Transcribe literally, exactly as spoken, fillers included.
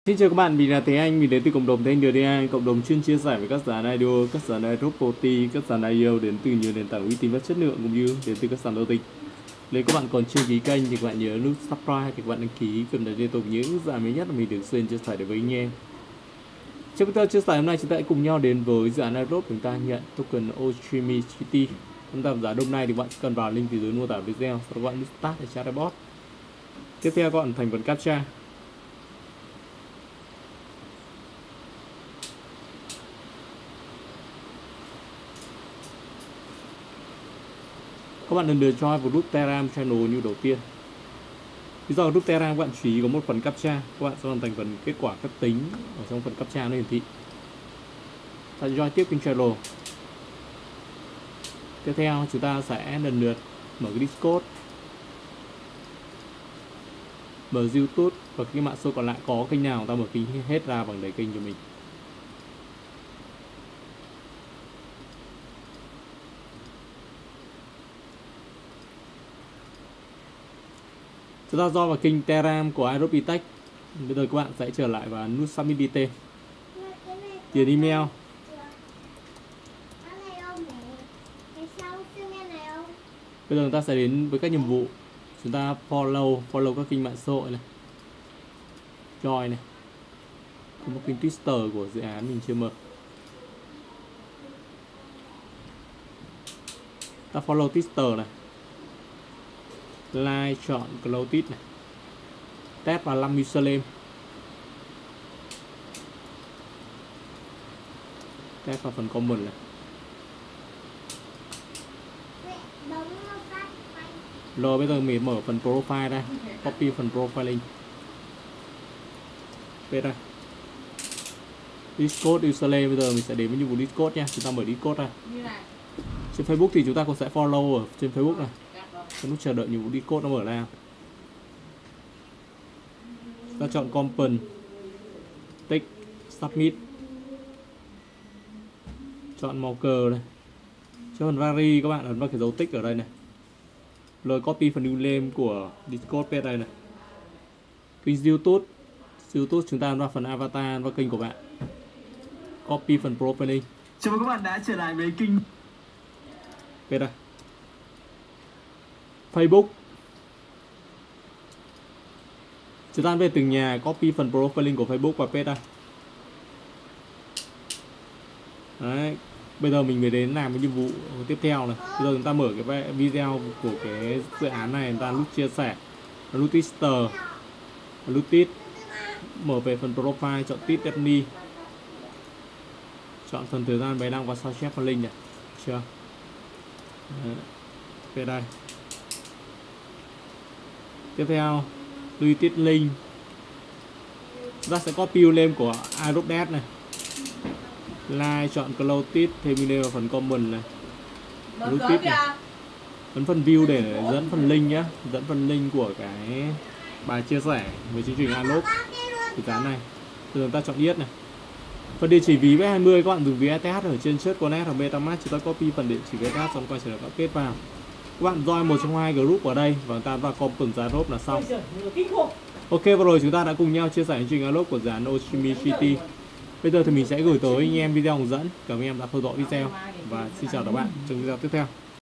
Xin chào các bạn, mình là Thế Anh, mình đến từ cộng đồng Thế Anh đê đê a, cộng đồng chuyên chia sẻ với các dự án idol, các dự án iRobot, các dự án i o đến từ nhiều nền tảng uy tín và chất lượng cũng như đến từ các sàn giao dịch. Nếu các bạn còn chưa ký kênh thì các bạn nhớ nút subscribe thì các bạn đăng ký cập nhật liên tục những dự án mới nhất mà mình thường xuyên chia sẻ đến với anh em. Trong video chia sẻ hôm nay chúng ta hãy cùng nhau đến với dự án iRobot chúng ta nhận token Oshimicity. Chúng ta giá hôm nay thì bạn cần vào link từ dưới mô tả video, sau đó các bạn nút start để chat bot. Tiếp theo các bạn thành phần captcha. Các bạn lần lượt join vào group Telegram channel như đầu tiên. Lý do group Telegram các bạn chú ý có một phần captcha, các bạn sẽ hoàn thành phần kết quả phép tính ở trong phần captcha nó hiển thị. Ta join tiếp kênh channel. Tiếp theo chúng ta sẽ lần lượt mở cái Discord, mở YouTube và cái mạng số còn lại có kênh nào ta mở kênh hết ra bằng đầy kênh cho mình. Chúng ta do vào kênh Telegram của iRobitech. Bây giờ các bạn sẽ trở lại và nút Submit Detail, điền email. Bây giờ chúng ta sẽ đến với các nhiệm vụ. Chúng ta follow follow các kênh mạng xã hội này, join này, có một kênh Twitter của dự án mình chưa mở. Ta follow Twitter này, like chọn Cloudit này, test vào năm username, test vào phần comment này. Rồi bây giờ mình mở phần profile ra, copy phần profile link, paste ra. Discord username, bây giờ mình sẽ đến với nhiệm vụ Discord nha. Chúng ta mở Discord ra. Trên Facebook thì chúng ta cũng sẽ follow ở trên Facebook này. Lúc chờ đợi nhiệm vụ Discord nó mở ra, ta chọn component, tick, submit, chọn màu cờ này, cho phần vary các bạn ấn vào cái dấu tích ở đây này, rồi copy phần username của Discord page đây này. Kênh YouTube, YouTube chúng ta ấn vào phần avatar, ấn vào kênh của bạn, copy phần profile link. Chào mừng các bạn đã trở lại với kênh page đây. Facebook, chúng ta về từng nhà, copy phần profile link của Facebook và paste ra. Đấy, bây giờ mình mới đến làm cái nhiệm vụ tiếp theo này. Bây giờ chúng ta mở cái video của cái dự án này, chúng ta nút chia sẻ, nút Twitter, nút tít, mở về phần profile, chọn tít Daphne, chọn phần thời gian bài đăng và sao chép phần link này, chưa? Đấy, về đây. Tiếp theo, tweet link. Chúng ta sẽ copy link của iRobot này. Like chọn Cloudit, thêm email vào phần comment này. Cloudit này. Ấn phần view để dẫn phần link nhé, dẫn phần link của cái bài chia sẻ với chương trình iRobot dự án này. Rồi chúng ta chọn yes này. Phần địa chỉ ví với hai mươi các bạn dùng ví e tê hát ở trên search connect hoặc MetaMask, chúng ta copy phần địa chỉ ví e tê hát xong quay trở lại các kết vào. Các bạn join một trong hai group ở đây và chúng ta vào component giá iRobot là xong. Ok, vừa rồi chúng ta đã cùng nhau chia sẻ chương trình iRobot của dự án Oshimicity. Bây giờ thì mình sẽ gửi tới anh em video hướng dẫn. Cảm ơn anh em đã theo dõi video và xin chào các bạn trong video tiếp theo.